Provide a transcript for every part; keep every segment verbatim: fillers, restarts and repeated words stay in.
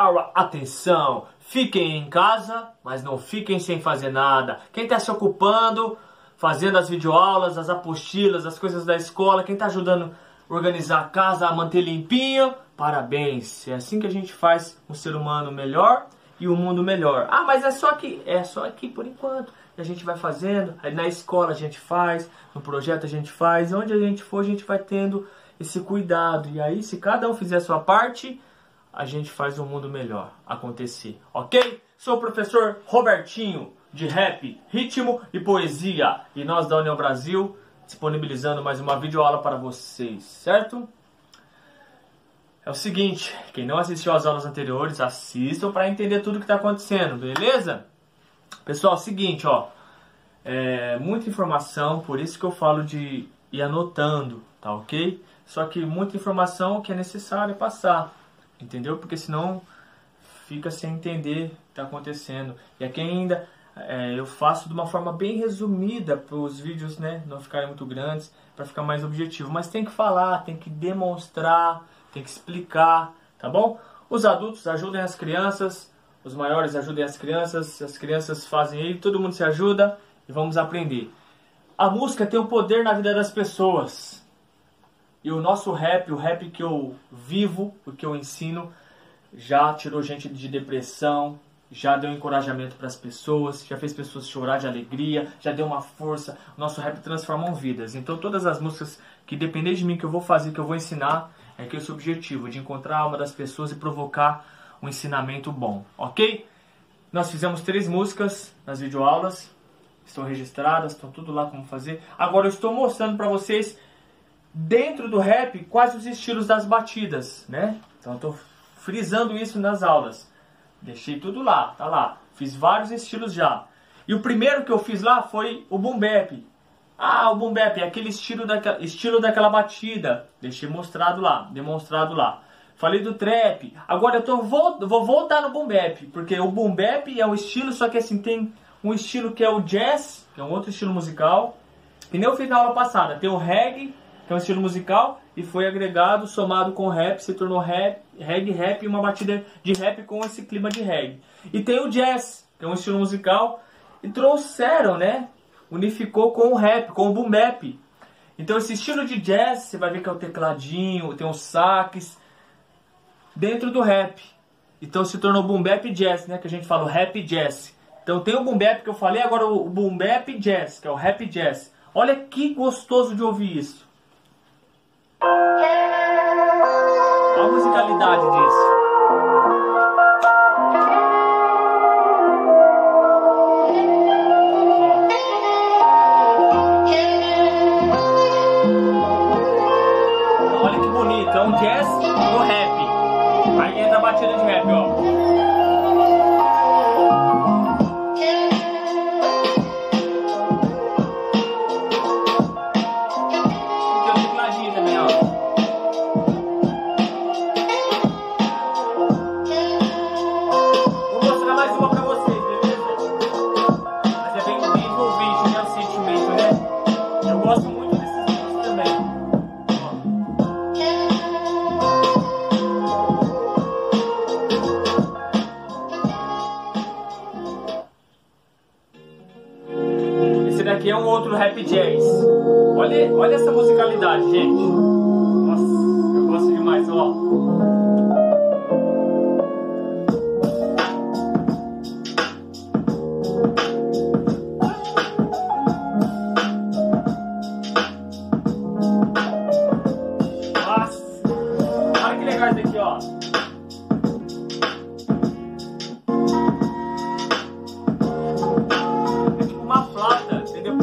Atenção, fiquem em casa, mas não fiquem sem fazer nada. Quem está se ocupando, fazendo as videoaulas, as apostilas, as coisas da escola, quem está ajudando a organizar a casa, a manter limpinho, parabéns. É assim que a gente faz um ser humano melhor e um mundo melhor. Ah, mas é só aqui, é só aqui por enquanto. E a gente vai fazendo, aí na escola a gente faz, no projeto a gente faz, onde a gente for a gente vai tendo esse cuidado. E aí se cada um fizer a sua parte, a gente faz um mundo melhor acontecer, ok? Sou o professor Robertinho, de rap, ritmo e poesia. E nós da União Brasil, disponibilizando mais uma videoaula para vocês, certo? É o seguinte, quem não assistiu às aulas anteriores, assistam para entender tudo que está acontecendo, beleza? Pessoal, é o seguinte, ó, é muita informação, por isso que eu falo de ir anotando, tá ok? Só que muita informação que é necessário passar. Entendeu? Porque senão fica sem entender o que está acontecendo. E aqui ainda é, eu faço de uma forma bem resumida para os vídeos, né, não ficarem muito grandes, para ficar mais objetivo. Mas tem que falar, tem que demonstrar, tem que explicar, tá bom? Os adultos ajudem as crianças, os maiores ajudem as crianças, as crianças fazem aí, todo mundo se ajuda e vamos aprender. A música tem o poder na vida das pessoas. E o nosso rap, o rap que eu vivo, o que eu ensino, já tirou gente de depressão, já deu encorajamento para as pessoas, já fez pessoas chorar de alegria, já deu uma força. O nosso rap transforma vidas. Então todas as músicas que depender de mim, que eu vou fazer, que eu vou ensinar, é que esse é o objetivo, de encontrar a alma das pessoas e provocar um ensinamento bom, ok? Nós fizemos três músicas nas videoaulas, estão registradas, estão tudo lá como fazer. Agora eu estou mostrando para vocês dentro do rap, quais os estilos das batidas, né? Então eu tô frisando isso nas aulas. Deixei tudo lá, tá lá. Fiz vários estilos já. E o primeiro que eu fiz lá foi o boom bap. Ah, o boom bap é aquele estilo daquela, estilo daquela batida. Deixei mostrado lá, demonstrado lá. Falei do trap. Agora eu tô, vou, vou voltar no boom bap, porque o boom bap é um estilo, só que assim tem um estilo que é o jazz, que é um outro estilo musical. E nem eu fiz na aula passada. Tem o reggae, que é um estilo musical, e foi agregado, somado com rap, se tornou rap, reggae, rap, e uma batida de rap com esse clima de reggae. E tem o jazz, que é um estilo musical, e trouxeram, né, unificou com o rap, com o boom bap. Então esse estilo de jazz, você vai ver que é o tecladinho, tem os saques, dentro do rap. Então se tornou boom bap jazz, né, que a gente fala o rap jazz. Então tem o boom bap que eu falei, agora o boom bap jazz, que é o rap jazz. Olha que gostoso de ouvir isso. Olha a musicalidade disso. Olha que bonito, é um jazz no rap. Aí entra a batida de rap, ó. Aqui é um outro rap jazz. Olha, olha essa musicalidade, gente. Nossa, eu gosto demais, ó. Nossa, olha que legal isso aqui, ó. É tipo uma flauta, entendeu?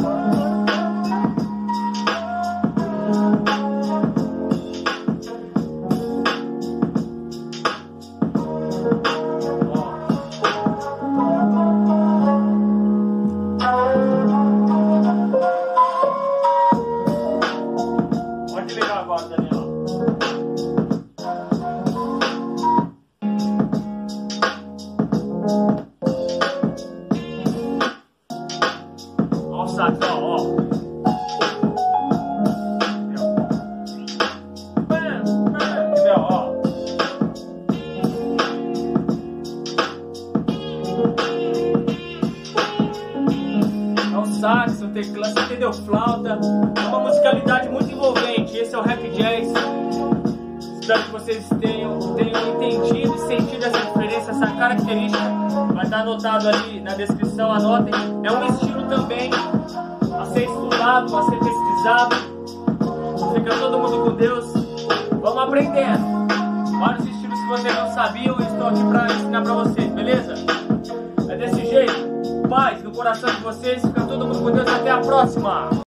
teclado, você entendeu flauta. É uma musicalidade muito envolvente. Esse é o rap jazz. Espero que vocês tenham, tenham entendido e sentido essa diferença, essa característica. Vai estar anotado ali na descrição, anotem. É um estilo também a ser estudado, a ser pesquisado. Fica todo mundo com Deus. Vamos aprendendo. Vários estilos que vocês não sabiam, eu estou aqui para ensinar para vocês, beleza? É desse jeito. Paz no coração de vocês. Fica todo mundo com Deus. Até a próxima.